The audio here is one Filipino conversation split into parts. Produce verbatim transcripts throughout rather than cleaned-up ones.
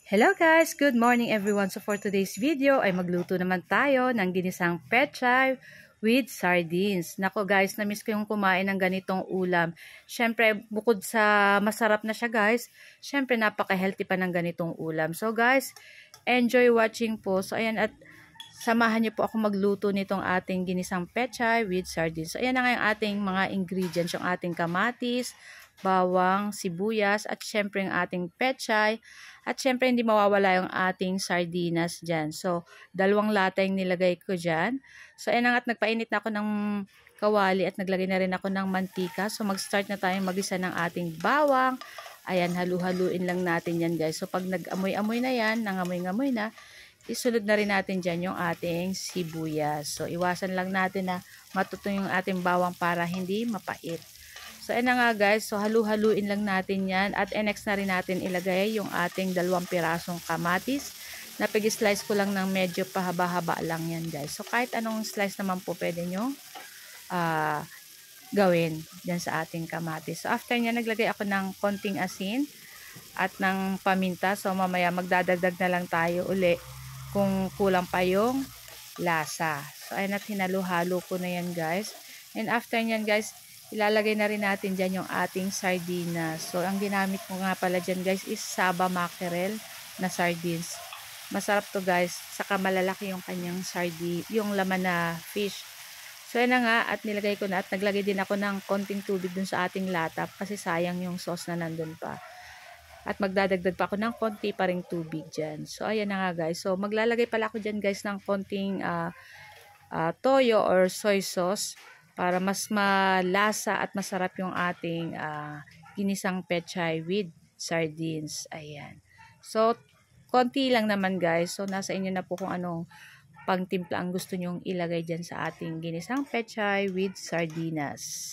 Hello guys! Good morning everyone! So for today's video ay magluto naman tayo ng ginisang pechay with sardines. Nako guys, na-miss ko yung kumain ng ganitong ulam. Syempre, bukod sa masarap na siya guys, syempre napaka-healthy pa ng ganitong ulam. So guys, enjoy watching po. So ayan, at samahan niyo po ako magluto nitong ating ginisang pechay with sardines. So ayan na nga yung ating mga ingredients, yung ating kamatis, bawang, sibuyas, at syempre yung ating pechay. At syempre hindi mawawala yung ating sardinas dyan. So, dalawang lata yung nilagay ko dyan. So, ayan nga, at nagpainit na ako ng kawali at naglagay na rin ako ng mantika. So, mag-start na tayong magisa ng ating bawang. Ayan, halu-haluin lang natin yan guys. So, pag nag-amoy-amoy na yan, nangamoy-ngamoy na, isunod na rin natin dyan yung ating sibuyas. So, iwasan lang natin na matutong yung ating bawang para hindi mapait. So, ayan na nga guys. So, halu-haluin lang natin yan. At next na rin natin ilagay yung ating dalawang pirasong kamatis. Napig-slice ko lang ng medyo pahaba-haba lang yan guys. So, kahit anong slice naman po pwede nyo uh, gawin dyan sa ating kamatis. So, after nyan, naglagay ako ng konting asin at ng paminta. So, mamaya magdadagdag na lang tayo uli kung kulang pa yung lasa. So, ayan at hinalo-halo ko na yan guys. And after nyan guys, ilalagay na rin natin dyan yung ating sardinas. So, ang ginamit ko nga pala dyan guys is Saba mackerel na sardines. Masarap to guys. Saka malalaki yung kanyang sardine, yung laman na fish. So, yan na nga. At nilagay ko na. At naglagay din ako ng konting tubig dun sa ating lata. Kasi sayang yung sauce na nandun pa. At magdadagdag pa ako ng konti pa ring tubig dyan. So, ayan na nga guys. So, maglalagay pala ako dyan guys ng konting uh, uh, toyo or soy sauce. Para mas malasa at masarap yung ating uh, ginisang pechay with sardines. Ayan. So, konti lang naman guys. So, nasa inyo na po kung anong pangtimpla ang gusto nyong ilagay dyan sa ating ginisang pechay with sardinas.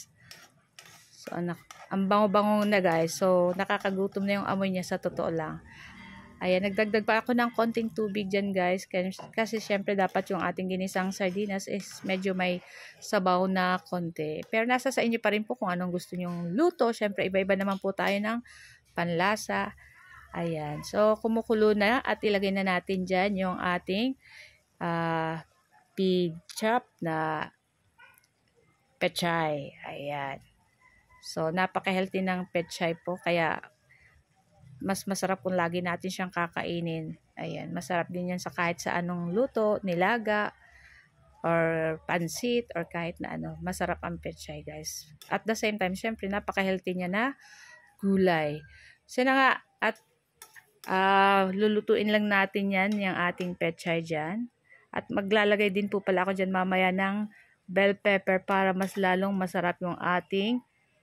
So, anak, ang bango-bango na guys. So, nakakagutom na yung amoy niya sa totoo lang. Ayan, nagdagdag pa ako ng konting tubig dyan guys. Kasi, kasi syempre dapat yung ating ginisang sardinas is medyo may sabaw na konti. Pero nasa sa inyo pa rin po kung anong gusto nyong luto. Syempre iba-iba naman po tayo ng panlasa. Ayan, so kumukulo na at ilagay na natin dyan yung ating uh, pig chop na pechay. Ayan. So napaka-healthy ng pechay po kaya mas masarap kung lagi natin siyang kakainin. Ayan, masarap din yan sa kahit sa anong luto, nilaga, or pansit, or kahit na ano. Masarap ang pechay, guys. At the same time, syempre, napaka-healthy niya na gulay. So na nga, at uh, lulutuin lang natin yan, yung ating pechay dyan. At maglalagay din po pala ako dyan mamaya ng bell pepper para mas lalong masarap yung ating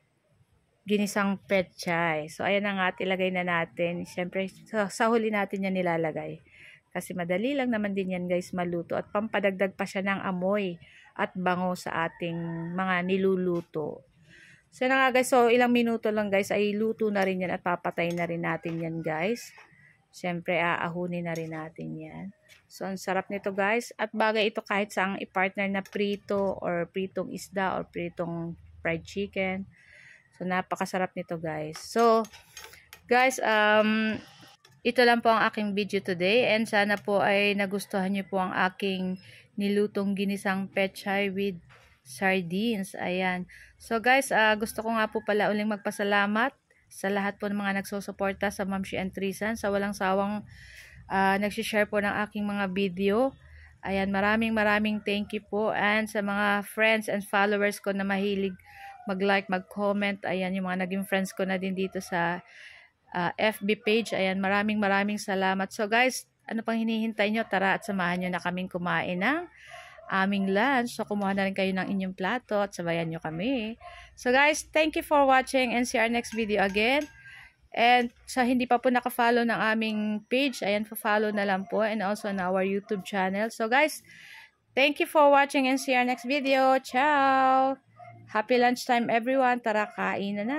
ginisang pechay. So, ayan na nga, ilagay na natin. Siyempre, sa, sa huli natin yan nilalagay. Kasi madali lang naman din yan guys maluto. At pampadagdag pa siya ng amoy at bango sa ating mga niluluto. So, na nga guys, so ilang minuto lang guys ay luto na rin yan at papatay na rin natin yan guys. Siyempre, aahunin na rin natin yan. So, ang sarap nito guys. At bagay ito kahit saang i-partner na prito or pritong isda or pritong fried chicken. So, napakasarap nito guys. So, guys, um, ito lang po ang aking video today. And sana po ay nagustuhan niyo po ang aking nilutong ginisang pechay with sardines. Ayan. So, guys, uh, gusto ko nga po pala uling magpasalamat sa lahat po ng mga nagsusuporta sa Mamshi and Trisan. Sa walang sawang uh, nagsishare po ng aking mga video. Ayan, maraming maraming thank you po. And sa mga friends and followers ko na mahilig mag-like, mag-comment. Ayan, yung mga naging friends ko na din dito sa uh, F B page. Ayan, maraming maraming salamat. So guys, ano pang hinihintay nyo? Tara at samahan nyo na kaming kumain ng aming lunch. So kumuha na rin kayo ng inyong plato at sabayan nyo kami. So guys, thank you for watching and see our next video again. And sa hindi pa po nakafollow ng aming page, ayan, pa-follow na lang po. And also on our YouTube channel. So guys, thank you for watching and see our next video. Ciao! Happy lunchtime everyone. Tara, kain na na.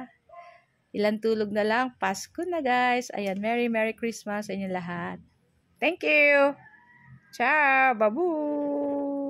Ilang tulog na lang. Pasko na guys. Ayan, Merry Merry Christmas sa inyo lahat. Thank you. Ciao. Babu.